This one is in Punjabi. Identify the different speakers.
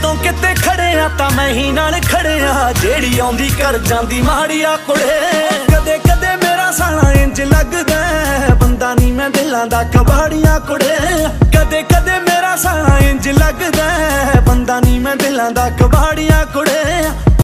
Speaker 1: ਜਦੋਂ ਕਿਤੇ ਖੜਿਆ ਤਾਂ ਮੈਂ ਹੀ ਨਾਲ ਖੜਿਆ, ਜਿਹੜੀ ਆਉਂਦੀ ਕਰ ਜਾਂਦੀ ਮਾੜੀਆ ਕੁੜੇ। ਕਦੇ ਕਦੇ ਮੇਰਾ ਸਾਲਾ ਇੰਜ ਲੱਗਦਾ ਬੰਦਾ ਨੀ ਮੈਂ ਦਿਲਾਂ ਦਾ ਕਬਾੜੀਆਂ ਕੁੜੇ। ਕਦੇ ਕਦੇ ਮੇਰਾ ਸਾਲਾ ਇੰਜ ਲੱਗਦਾ ਬੰਦਾ ਨੀ ਮੈਂ ਦਿਲਾਂ ਦਾ ਕਬਾੜੀਆਂ